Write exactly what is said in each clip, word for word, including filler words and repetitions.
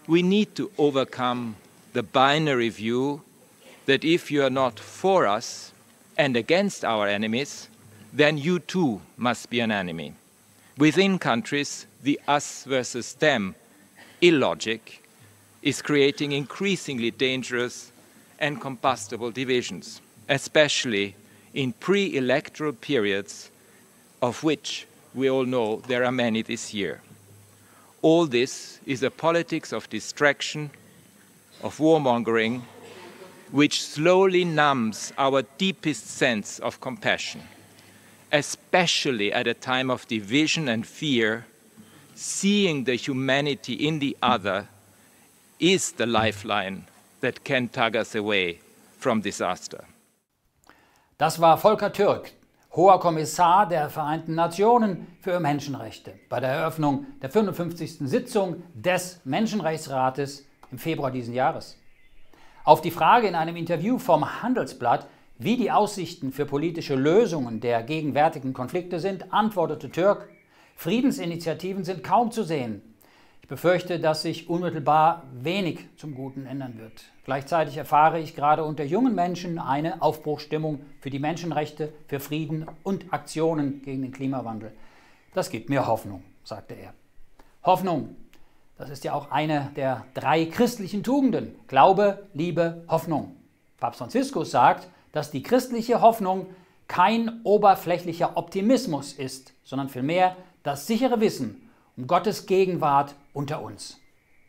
we need to overcome the binary view that if you are not for us and against our enemies, then you too must be an enemy. Within countries, the us versus them illogic is creating increasingly dangerous and combustible divisions, especially in pre-electoral periods, of which we all know there are many this year. All this is a politics of distraction, of warmongering, which slowly numbs our deepest sense of compassion. Especially at a time of division and fear, seeing the humanity in the other is the lifeline that can tug us away from disaster. Das war Volker Türk, Hoher Kommissar der Vereinten Nationen für Menschenrechte, bei der Eröffnung der fünfundfünfzigsten Sitzung des Menschenrechtsrates im Februar diesen Jahres. Auf die Frage in einem Interview vom Handelsblatt, wie die Aussichten für politische Lösungen der gegenwärtigen Konflikte sind, antwortete Türk: Friedensinitiativen sind kaum zu sehen. Ich befürchte, dass sich unmittelbar wenig zum Guten ändern wird. Gleichzeitig erfahre ich gerade unter jungen Menschen eine Aufbruchsstimmung für die Menschenrechte, für Frieden und Aktionen gegen den Klimawandel. Das gibt mir Hoffnung, sagte er. Hoffnung, das ist ja auch eine der drei christlichen Tugenden: Glaube, Liebe, Hoffnung. Papst Franziskus sagt, dass die christliche Hoffnung kein oberflächlicher Optimismus ist, sondern vielmehr das sichere Wissen um Gottes Gegenwart unter uns.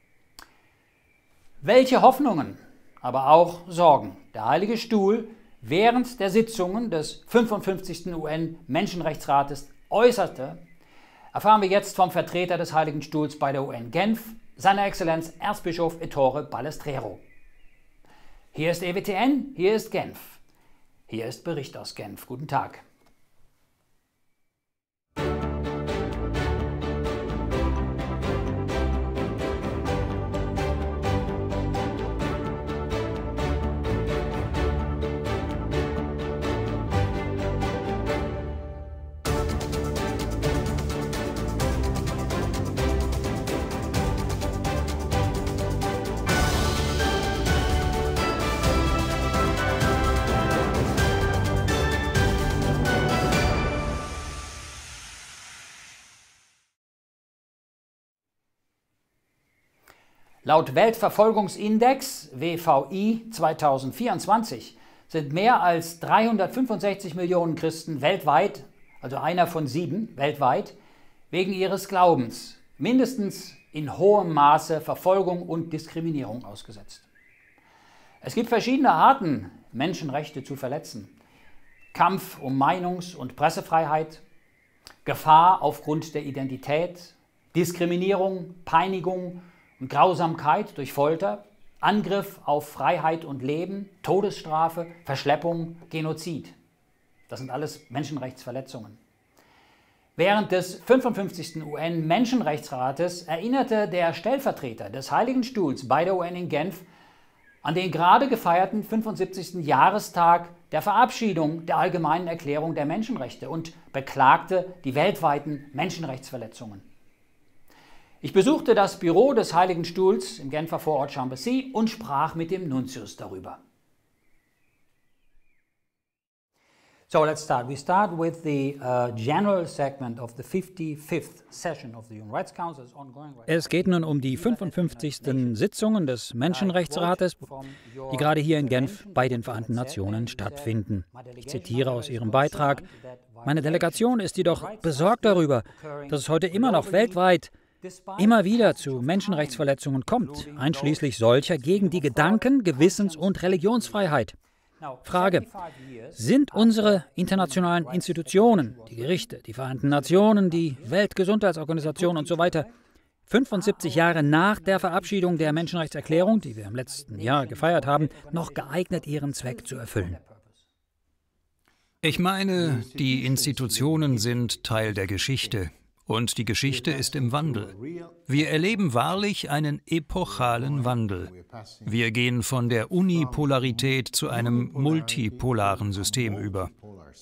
Welche Hoffnungen, aber auch Sorgen der Heilige Stuhl während der Sitzungen des fünfundfünfzigsten U N-Menschenrechtsrates äußerte, erfahren wir jetzt vom Vertreter des Heiligen Stuhls bei der U N Genf, seiner Exzellenz Erzbischof Ettore Balestrero. Hier ist E W T N, hier ist Genf. Hier ist Bericht aus Genf. Guten Tag. Laut Weltverfolgungsindex W V I zweitausendvierundzwanzig sind mehr als dreihundertfünfundsechzig Millionen Christen weltweit, also einer von sieben weltweit, wegen ihres Glaubens mindestens in hohem Maße Verfolgung und Diskriminierung ausgesetzt. Es gibt verschiedene Arten, Menschenrechte zu verletzen: Kampf um Meinungs- und Pressefreiheit, Gefahr aufgrund der Identität, Diskriminierung, Peinigung und Grausamkeit durch Folter, Angriff auf Freiheit und Leben, Todesstrafe, Verschleppung, Genozid. Das sind alles Menschenrechtsverletzungen. Während des fünfundfünfzigsten U N-Menschenrechtsrates erinnerte der Stellvertreter des Heiligen Stuhls bei der U N in Genf an den gerade gefeierten fünfundsiebzigsten Jahrestag der Verabschiedung der Allgemeinen Erklärung der Menschenrechte und beklagte die weltweiten Menschenrechtsverletzungen. Ich besuchte das Büro des Heiligen Stuhls im Genfer Vorort Chambersy und sprach mit dem Nuntius darüber. So let's start. We start with the uh, general segment of the fifty-fifth session of the Human Rights Council. Ongoing right. Es geht nun um die fünfundfünfzigsten Sitzungen des Menschenrechtsrates, die gerade hier in Genf bei den Vereinten Nationen stattfinden. Ich zitiere aus Ihrem Beitrag: Meine Delegation ist jedoch besorgt darüber, dass es heute immer noch weltweit immer wieder zu Menschenrechtsverletzungen kommt, einschließlich solcher gegen die Gedanken-, Gewissens- und Religionsfreiheit. Frage: Sind unsere internationalen Institutionen, die Gerichte, die Vereinten Nationen, die Weltgesundheitsorganisation und so weiter, fünfundsiebzig Jahre nach der Verabschiedung der Menschenrechtserklärung, die wir im letzten Jahr gefeiert haben, noch geeignet, ihren Zweck zu erfüllen? Ich meine, die Institutionen sind Teil der Geschichte. Und die Geschichte ist im Wandel. Wir erleben wahrlich einen epochalen Wandel. Wir gehen von der Unipolarität zu einem multipolaren System über.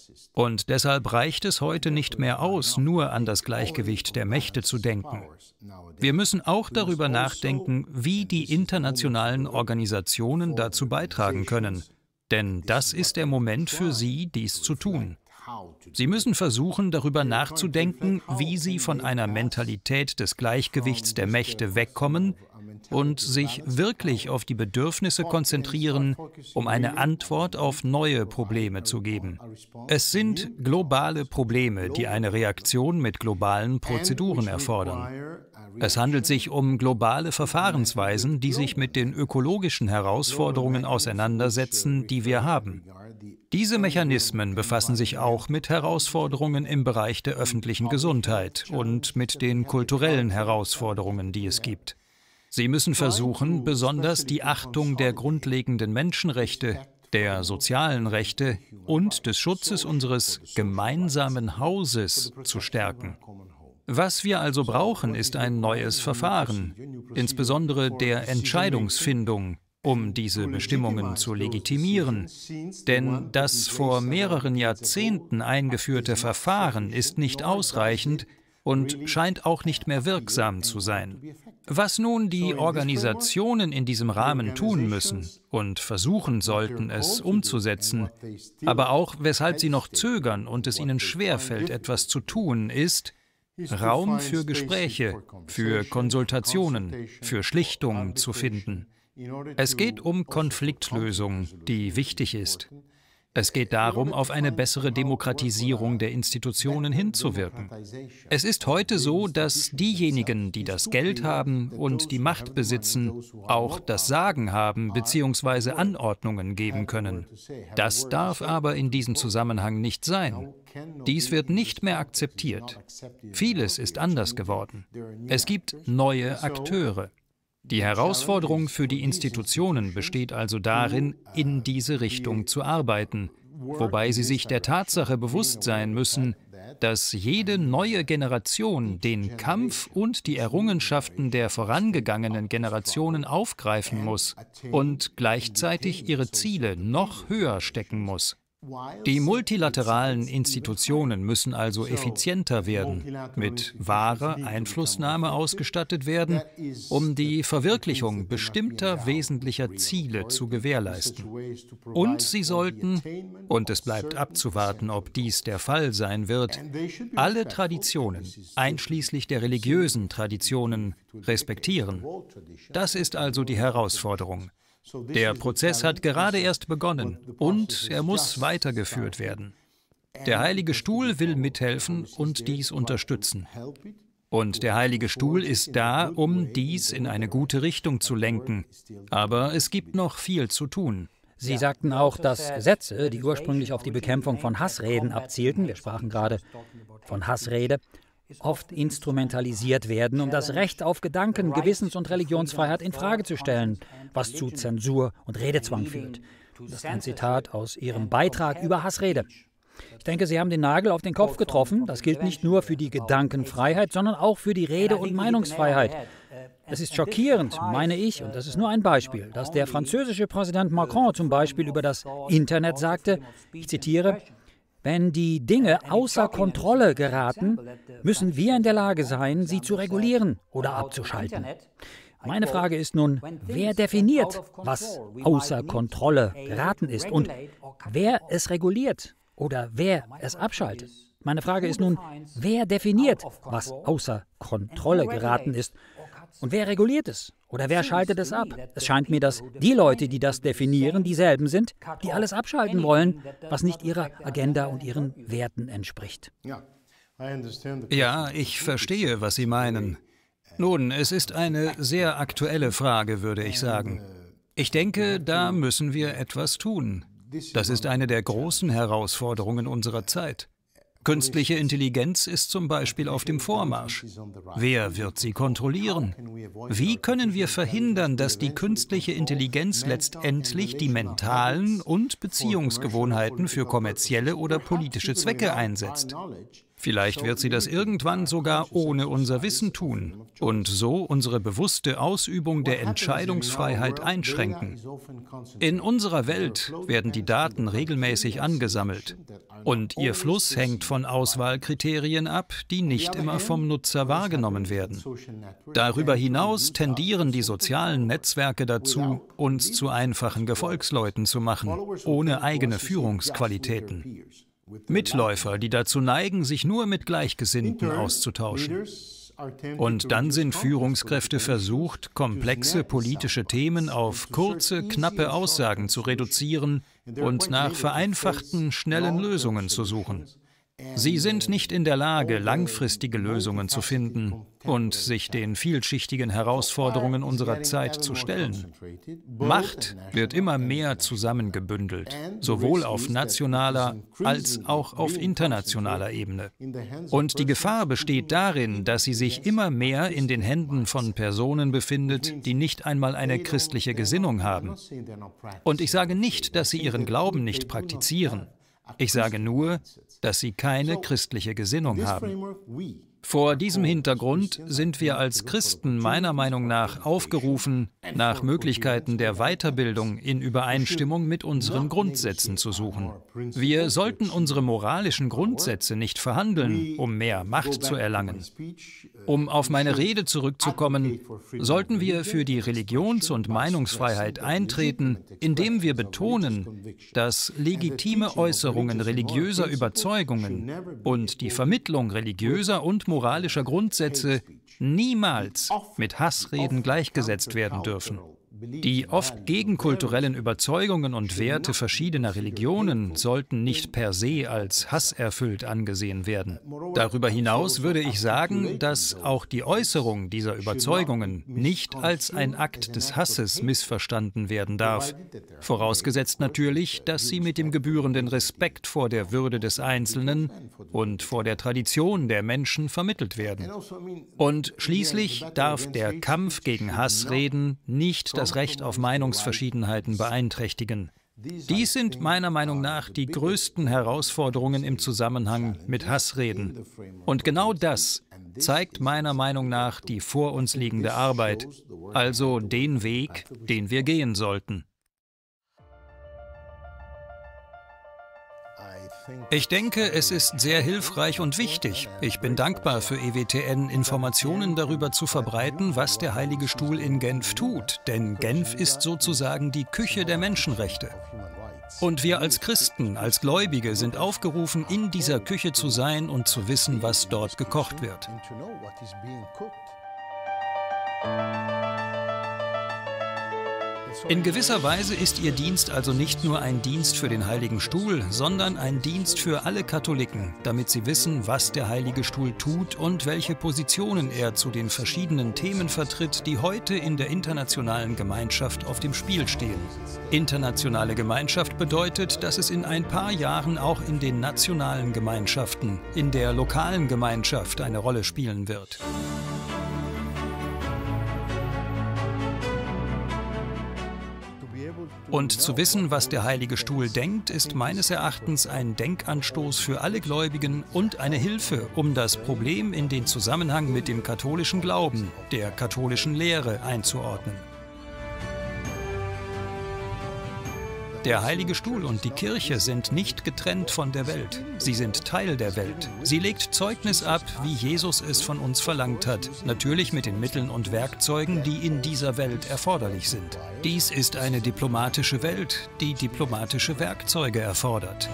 Und deshalb reicht es heute nicht mehr aus, nur an das Gleichgewicht der Mächte zu denken. Wir müssen auch darüber nachdenken, wie die internationalen Organisationen dazu beitragen können. Denn das ist der Moment für sie, dies zu tun. Sie müssen versuchen, darüber nachzudenken, wie sie von einer Mentalität des Gleichgewichts der Mächte wegkommen und sich wirklich auf die Bedürfnisse konzentrieren, um eine Antwort auf neue Probleme zu geben. Es sind globale Probleme, die eine Reaktion mit globalen Prozeduren erfordern. Es handelt sich um globale Verfahrensweisen, die sich mit den ökologischen Herausforderungen auseinandersetzen, die wir haben. Diese Mechanismen befassen sich auch mit Herausforderungen im Bereich der öffentlichen Gesundheit und mit den kulturellen Herausforderungen, die es gibt. Sie müssen versuchen, besonders die Achtung der grundlegenden Menschenrechte, der sozialen Rechte und des Schutzes unseres gemeinsamen Hauses zu stärken. Was wir also brauchen, ist ein neues Verfahren, insbesondere der Entscheidungsfindung, um diese Bestimmungen zu legitimieren. Denn das vor mehreren Jahrzehnten eingeführte Verfahren ist nicht ausreichend und scheint auch nicht mehr wirksam zu sein. Was nun die Organisationen in diesem Rahmen tun müssen und versuchen sollten, es umzusetzen, aber auch weshalb sie noch zögern und es ihnen schwerfällt, etwas zu tun, ist Raum für Gespräche, für Konsultationen, für Schlichtung zu finden. Es geht um Konfliktlösung, die wichtig ist. Es geht darum, auf eine bessere Demokratisierung der Institutionen hinzuwirken. Es ist heute so, dass diejenigen, die das Geld haben und die Macht besitzen, auch das Sagen haben bzw. Anordnungen geben können. Das darf aber in diesem Zusammenhang nicht sein. Dies wird nicht mehr akzeptiert. Vieles ist anders geworden. Es gibt neue Akteure. Die Herausforderung für die Institutionen besteht also darin, in diese Richtung zu arbeiten, wobei sie sich der Tatsache bewusst sein müssen, dass jede neue Generation den Kampf und die Errungenschaften der vorangegangenen Generationen aufgreifen muss und gleichzeitig ihre Ziele noch höher stecken muss. Die multilateralen Institutionen müssen also effizienter werden, mit wahrer Einflussnahme ausgestattet werden, um die Verwirklichung bestimmter wesentlicher Ziele zu gewährleisten. Und sie sollten, und es bleibt abzuwarten, ob dies der Fall sein wird, alle Traditionen, einschließlich der religiösen Traditionen, respektieren. Das ist also die Herausforderung. Der Prozess hat gerade erst begonnen und er muss weitergeführt werden. Der Heilige Stuhl will mithelfen und dies unterstützen. Und der Heilige Stuhl ist da, um dies in eine gute Richtung zu lenken. Aber es gibt noch viel zu tun. Sie sagten auch, dass Gesetze, die ursprünglich auf die Bekämpfung von Hassreden abzielten, wir sprachen gerade von Hassrede, oft instrumentalisiert werden, um das Recht auf Gedanken-, Gewissens- und Religionsfreiheit in Frage zu stellen, was zu Zensur und Redezwang führt. Das ist ein Zitat aus Ihrem Beitrag über Hassrede. Ich denke, Sie haben den Nagel auf den Kopf getroffen. Das gilt nicht nur für die Gedankenfreiheit, sondern auch für die Rede- und Meinungsfreiheit. Es ist schockierend, meine ich, und das ist nur ein Beispiel, dass der französische Präsident Macron zum Beispiel über das Internet sagte, ich zitiere, wenn die Dinge außer Kontrolle geraten, müssen wir in der Lage sein, sie zu regulieren oder abzuschalten. Meine Frage ist nun, wer definiert, was außer Kontrolle geraten ist und wer es reguliert oder wer es abschaltet? Meine Frage ist nun, wer definiert, was außer Kontrolle geraten ist und wer reguliert es oder wer schaltet es ab? Es scheint mir, dass die Leute, die das definieren, dieselben sind, die alles abschalten wollen, was nicht ihrer Agenda und ihren Werten entspricht. Ja, ich verstehe, was Sie meinen. Nun, es ist eine sehr aktuelle Frage, würde ich sagen. Ich denke, da müssen wir etwas tun. Das ist eine der großen Herausforderungen unserer Zeit. Künstliche Intelligenz ist zum Beispiel auf dem Vormarsch. Wer wird sie kontrollieren? Wie können wir verhindern, dass die künstliche Intelligenz letztendlich die mentalen und Beziehungsgewohnheiten für kommerzielle oder politische Zwecke einsetzt? Vielleicht wird sie das irgendwann sogar ohne unser Wissen tun und so unsere bewusste Ausübung der Entscheidungsfreiheit einschränken. In unserer Welt werden die Daten regelmäßig angesammelt und ihr Fluss hängt von Auswahlkriterien ab, die nicht immer vom Nutzer wahrgenommen werden. Darüber hinaus tendieren die sozialen Netzwerke dazu, uns zu einfachen Gefolgsleuten zu machen, ohne eigene Führungsqualitäten. Mitläufer, die dazu neigen, sich nur mit Gleichgesinnten auszutauschen. Und dann sind Führungskräfte versucht, komplexe politische Themen auf kurze, knappe Aussagen zu reduzieren und nach vereinfachten, schnellen Lösungen zu suchen. Sie sind nicht in der Lage, langfristige Lösungen zu finden und sich den vielschichtigen Herausforderungen unserer Zeit zu stellen. Macht wird immer mehr zusammengebündelt, sowohl auf nationaler als auch auf internationaler Ebene. Und die Gefahr besteht darin, dass sie sich immer mehr in den Händen von Personen befindet, die nicht einmal eine christliche Gesinnung haben. Und ich sage nicht, dass sie ihren Glauben nicht praktizieren. Ich sage nur, dass sie keine christliche Gesinnung haben. Vor diesem Hintergrund sind wir als Christen meiner Meinung nach aufgerufen, nach Möglichkeiten der Weiterbildung in Übereinstimmung mit unseren Grundsätzen zu suchen. Wir sollten unsere moralischen Grundsätze nicht verhandeln, um mehr Macht zu erlangen. Um auf meine Rede zurückzukommen, sollten wir für die Religions- und Meinungsfreiheit eintreten, indem wir betonen, dass legitime Äußerungen religiöser Überzeugungen und die Vermittlung religiöser und moralischer Grundsätze niemals mit Hassreden gleichgesetzt werden dürfen. Die oft gegenkulturellen Überzeugungen und Werte verschiedener Religionen sollten nicht per se als hasserfüllt angesehen werden. Darüber hinaus würde ich sagen, dass auch die Äußerung dieser Überzeugungen nicht als ein Akt des Hasses missverstanden werden darf. Vorausgesetzt natürlich, dass sie mit dem gebührenden Respekt vor der Würde des Einzelnen und vor der Tradition der Menschen vermittelt werden. Und schließlich darf der Kampf gegen Hassreden nicht das Recht auf Meinungsverschiedenheiten beeinträchtigen. Dies sind meiner Meinung nach die größten Herausforderungen im Zusammenhang mit Hassreden. Und genau das zeigt meiner Meinung nach die vor uns liegende Arbeit, also den Weg, den wir gehen sollten. Ich denke, es ist sehr hilfreich und wichtig. Ich bin dankbar für E W T N, Informationen darüber zu verbreiten, was der Heilige Stuhl in Genf tut. Denn Genf ist sozusagen die Küche der Menschenrechte. Und wir als Christen, als Gläubige sind aufgerufen, in dieser Küche zu sein und zu wissen, was dort gekocht wird. In gewisser Weise ist Ihr Dienst also nicht nur ein Dienst für den Heiligen Stuhl, sondern ein Dienst für alle Katholiken, damit sie wissen, was der Heilige Stuhl tut und welche Positionen er zu den verschiedenen Themen vertritt, die heute in der internationalen Gemeinschaft auf dem Spiel stehen. Internationale Gemeinschaft bedeutet, dass es in ein paar Jahren auch in den nationalen Gemeinschaften, in der lokalen Gemeinschaft eine Rolle spielen wird. Und zu wissen, was der Heilige Stuhl denkt, ist meines Erachtens ein Denkanstoß für alle Gläubigen und eine Hilfe, um das Problem in den Zusammenhang mit dem katholischen Glauben, der katholischen Lehre einzuordnen. Der Heilige Stuhl und die Kirche sind nicht getrennt von der Welt. Sie sind Teil der Welt. Sie legt Zeugnis ab, wie Jesus es von uns verlangt hat, natürlich mit den Mitteln und Werkzeugen, die in dieser Welt erforderlich sind. Dies ist eine diplomatische Welt, die diplomatische Werkzeuge erfordert.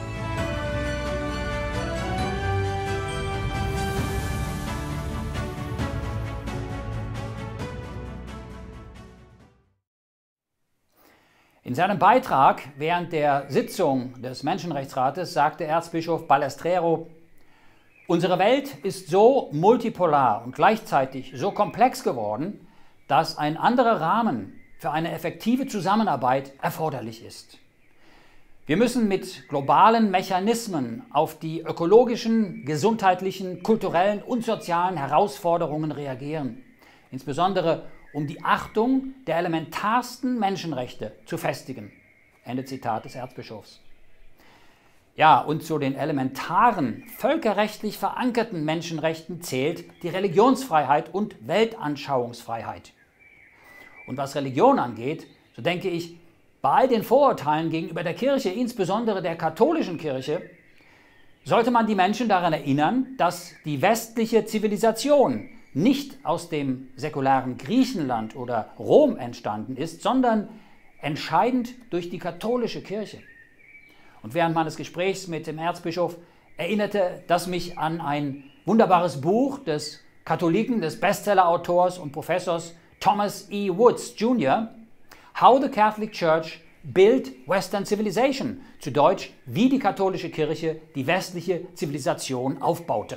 In seinem Beitrag während der Sitzung des Menschenrechtsrates sagte Erzbischof Balestrero: Unsere Welt ist so multipolar und gleichzeitig so komplex geworden, dass ein anderer Rahmen für eine effektive Zusammenarbeit erforderlich ist. Wir müssen mit globalen Mechanismen auf die ökologischen, gesundheitlichen, kulturellen und sozialen Herausforderungen reagieren, insbesondere um die Achtung der elementarsten Menschenrechte zu festigen. Ende Zitat des Erzbischofs. Ja, und zu den elementaren, völkerrechtlich verankerten Menschenrechten zählt die Religionsfreiheit und Weltanschauungsfreiheit. Und was Religion angeht, so denke ich, bei all den Vorurteilen gegenüber der Kirche, insbesondere der katholischen Kirche, sollte man die Menschen daran erinnern, dass die westliche Zivilisation nicht aus dem säkularen Griechenland oder Rom entstanden ist, sondern entscheidend durch die katholische Kirche. Und während meines Gesprächs mit dem Erzbischof erinnerte das mich an ein wunderbares Buch des Katholiken, des Bestseller-Autors und Professors Thomas E. Woods Junior, How the Catholic Church Built Western Civilization, zu Deutsch, wie die katholische Kirche die westliche Zivilisation aufbaute.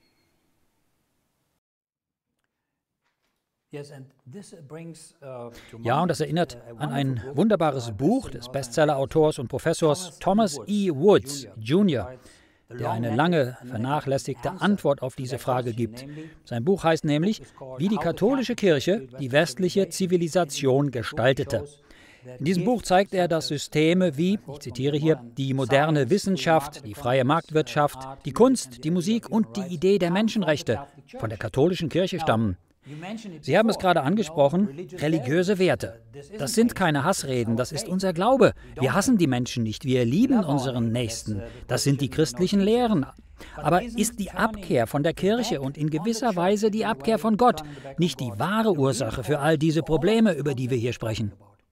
Ja, und das erinnert an ein wunderbares Buch des Bestseller-Autors und Professors Thomas E. Woods Junior, der eine lange vernachlässigte Antwort auf diese Frage gibt. Sein Buch heißt nämlich, wie die katholische Kirche die westliche Zivilisation gestaltete. In diesem Buch zeigt er, dass Systeme wie, ich zitiere hier, die moderne Wissenschaft, die freie Marktwirtschaft, die Kunst, die Musik und die Idee der Menschenrechte von der katholischen Kirche stammen. Sie haben es gerade angesprochen, religiöse Werte. Das sind keine Hassreden, das ist unser Glaube. Wir hassen die Menschen nicht, wir lieben unseren Nächsten. Das sind die christlichen Lehren. Aber ist die Abkehr von der Kirche und in gewisser Weise die Abkehr von Gott nicht die wahre Ursache für all diese Probleme, über die wir hier sprechen?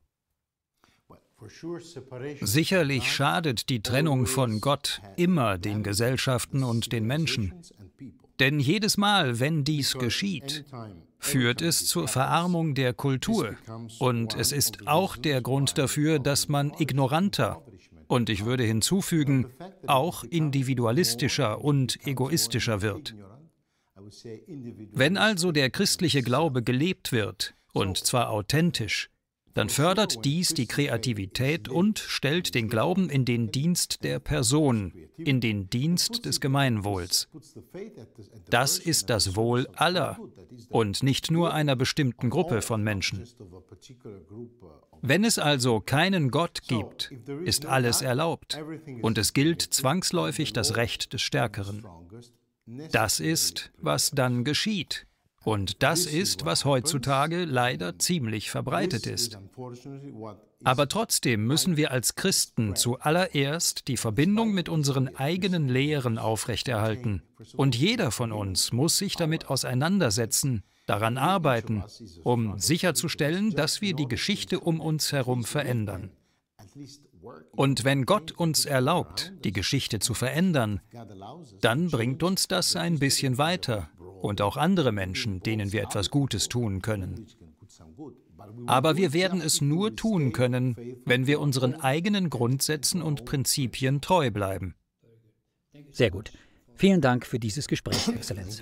Sicherlich schadet die Trennung von Gott immer den Gesellschaften und den Menschen. Denn jedes Mal, wenn dies geschieht, führt es zur Verarmung der Kultur. Und es ist auch der Grund dafür, dass man ignoranter und ich würde hinzufügen, auch individualistischer und egoistischer wird. Wenn also der christliche Glaube gelebt wird, und zwar authentisch, dann fördert dies die Kreativität und stellt den Glauben in den Dienst der Person, in den Dienst des Gemeinwohls. Das ist das Wohl aller und nicht nur einer bestimmten Gruppe von Menschen. Wenn es also keinen Gott gibt, ist alles erlaubt und es gilt zwangsläufig das Recht des Stärkeren. Das ist, was dann geschieht. Und das ist, was heutzutage leider ziemlich verbreitet ist. Aber trotzdem müssen wir als Christen zuallererst die Verbindung mit unseren eigenen Lehren aufrechterhalten. Und jeder von uns muss sich damit auseinandersetzen, daran arbeiten, um sicherzustellen, dass wir die Geschichte um uns herum verändern. Und wenn Gott uns erlaubt, die Geschichte zu verändern, dann bringt uns das ein bisschen weiter. Und auch andere Menschen, denen wir etwas Gutes tun können. Aber wir werden es nur tun können, wenn wir unseren eigenen Grundsätzen und Prinzipien treu bleiben. Sehr gut. Vielen Dank für dieses Gespräch, Exzellenz.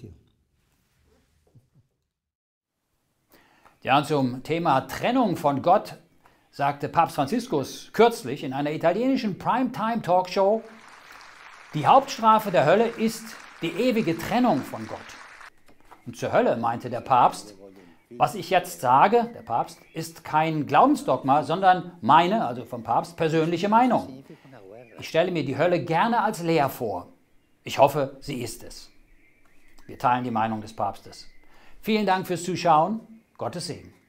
Ja, zum Thema Trennung von Gott sagte Papst Franziskus kürzlich in einer italienischen Primetime-Talkshow, die Hauptstrafe der Hölle ist die ewige Trennung von Gott. Und zur Hölle meinte der Papst, was ich jetzt sage, der Papst, ist kein Glaubensdogma, sondern meine, also vom Papst, persönliche Meinung. Ich stelle mir die Hölle gerne als leer vor. Ich hoffe, sie ist es. Wir teilen die Meinung des Papstes. Vielen Dank fürs Zuschauen. Gottes Segen.